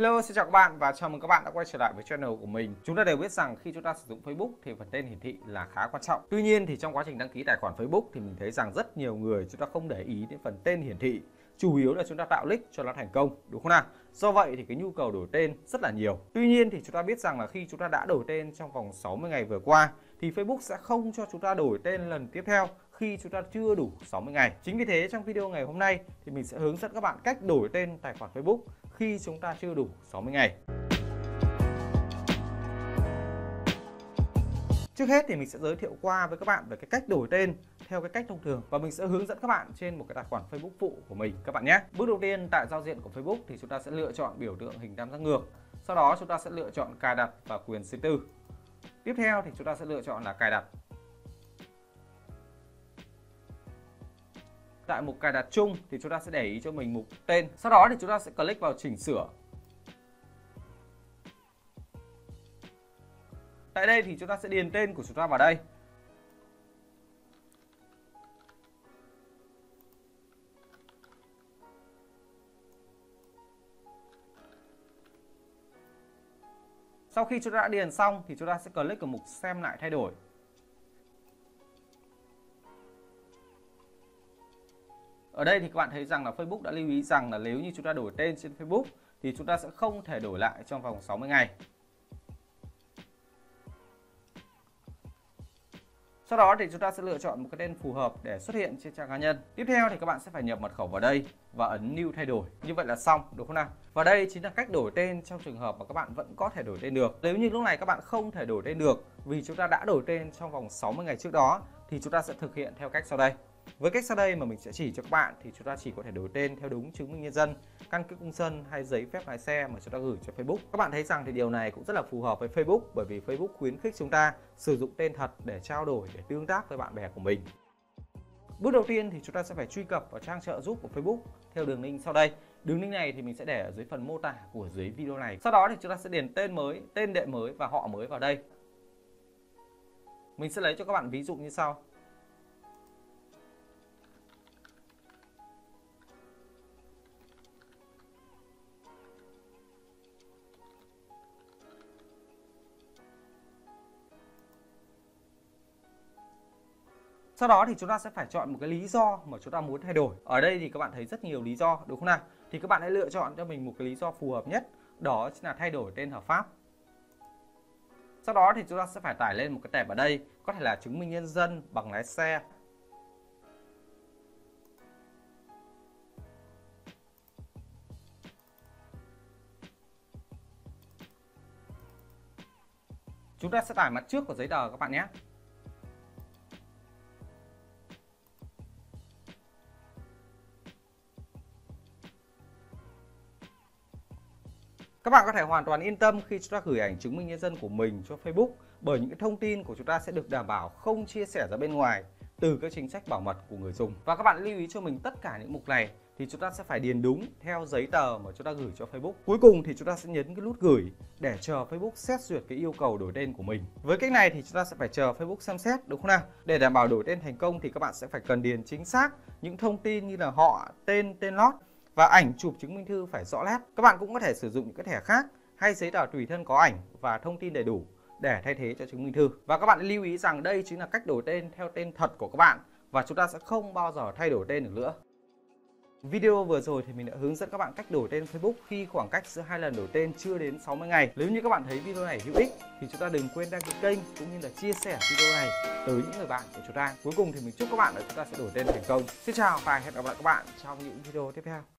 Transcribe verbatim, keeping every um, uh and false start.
Hello, xin chào các bạn và chào mừng các bạn đã quay trở lại với channel của mình. Chúng ta đều biết rằng khi chúng ta sử dụng Facebook thì phần tên hiển thị là khá quan trọng. Tuy nhiên thì trong quá trình đăng ký tài khoản Facebook thì mình thấy rằng rất nhiều người chúng ta không để ý đến phần tên hiển thị. Chủ yếu là chúng ta tạo nick cho nó thành công, đúng không nào? Do vậy thì cái nhu cầu đổi tên rất là nhiều. Tuy nhiên thì chúng ta biết rằng là khi chúng ta đã đổi tên trong vòng sáu mươi ngày vừa qua thì Facebook sẽ không cho chúng ta đổi tên lần tiếp theo khi chúng ta chưa đủ sáu mươi ngày. Chính vì thế trong video ngày hôm nay thì mình sẽ hướng dẫn các bạn cách đổi tên tài khoản Facebook khi chúng ta chưa đủ sáu mươi ngày. Trước hết thì mình sẽ giới thiệu qua với các bạn về cái cách đổi tên theo cái cách thông thường và mình sẽ hướng dẫn các bạn trên một cái tài khoản Facebook phụ của mình các bạn nhé. Bước đầu tiên tại giao diện của Facebook thì chúng ta sẽ lựa chọn biểu tượng hình tam giác ngược. Sau đó chúng ta sẽ lựa chọn cài đặt và quyền riêng tư. Tiếp theo thì chúng ta sẽ lựa chọn là cài đặt. Tại mục cài đặt chung thì chúng ta sẽ để ý cho mình mục tên. Sau đó thì chúng ta sẽ click vào chỉnh sửa. Tại đây thì chúng ta sẽ điền tên của chúng ta vào đây. Sau khi chúng ta đã điền xong thì chúng ta sẽ click vào mục xem lại thay đổi. Ở đây thì các bạn thấy rằng là Facebook đã lưu ý rằng là nếu như chúng ta đổi tên trên Facebook thì chúng ta sẽ không thể đổi lại trong vòng sáu mươi ngày. Sau đó thì chúng ta sẽ lựa chọn một cái tên phù hợp để xuất hiện trên trang cá nhân. Tiếp theo thì các bạn sẽ phải nhập mật khẩu vào đây và ấn New thay đổi. Như vậy là xong, đúng không nào? Và đây chính là cách đổi tên trong trường hợp mà các bạn vẫn có thể đổi tên được. Nếu như lúc này các bạn không thể đổi tên được vì chúng ta đã đổi tên trong vòng sáu mươi ngày trước đó thì chúng ta sẽ thực hiện theo cách sau đây. Với cách sau đây mà mình sẽ chỉ cho các bạn thì chúng ta chỉ có thể đổi tên theo đúng chứng minh nhân dân, căn cước công dân hay giấy phép lái xe mà chúng ta gửi cho Facebook. Các bạn thấy rằng thì điều này cũng rất là phù hợp với Facebook bởi vì Facebook khuyến khích chúng ta sử dụng tên thật để trao đổi, để tương tác với bạn bè của mình. Bước đầu tiên thì chúng ta sẽ phải truy cập vào trang trợ giúp của Facebook theo đường link sau đây. Đường link này thì mình sẽ để ở dưới phần mô tả của dưới video này. Sau đó thì chúng ta sẽ điền tên mới, tên đệ mới và họ mới vào đây. Mình sẽ lấy cho các bạn ví dụ như sau. Sau đó thì chúng ta sẽ phải chọn một cái lý do mà chúng ta muốn thay đổi. Ở đây thì các bạn thấy rất nhiều lý do, đúng không nào? Thì các bạn hãy lựa chọn cho mình một cái lý do phù hợp nhất, đó chính là thay đổi tên hợp pháp. Sau đó thì chúng ta sẽ phải tải lên một cái tệp ở đây, có thể là chứng minh nhân dân, bằng lái xe. Chúng ta sẽ tải mặt trước của giấy tờ các bạn nhé. Các bạn có thể hoàn toàn yên tâm khi chúng ta gửi ảnh chứng minh nhân dân của mình cho Facebook bởi những cái thông tin của chúng ta sẽ được đảm bảo không chia sẻ ra bên ngoài từ các chính sách bảo mật của người dùng. Và các bạn lưu ý cho mình tất cả những mục này thì chúng ta sẽ phải điền đúng theo giấy tờ mà chúng ta gửi cho Facebook. Cuối cùng thì chúng ta sẽ nhấn cái nút gửi để chờ Facebook xét duyệt cái yêu cầu đổi tên của mình. Với cách này thì chúng ta sẽ phải chờ Facebook xem xét, đúng không nào? Để đảm bảo đổi tên thành công thì các bạn sẽ phải cần điền chính xác những thông tin như là họ, tên, tên lót và ảnh chụp chứng minh thư phải rõ nét. Các bạn cũng có thể sử dụng những cái thẻ khác hay giấy tờ tùy thân có ảnh và thông tin đầy đủ để thay thế cho chứng minh thư. Và các bạn lưu ý rằng đây chính là cách đổi tên theo tên thật của các bạn và chúng ta sẽ không bao giờ thay đổi tên được nữa. Video vừa rồi thì mình đã hướng dẫn các bạn cách đổi tên Facebook khi khoảng cách giữa hai lần đổi tên chưa đến sáu mươi ngày. Nếu như các bạn thấy video này hữu ích thì chúng ta đừng quên đăng ký kênh cũng như là chia sẻ video này tới những người bạn của chúng ta. Cuối cùng thì mình chúc các bạn là chúng ta sẽ đổi tên thành công. Xin chào và hẹn gặp lại các bạn trong những video tiếp theo.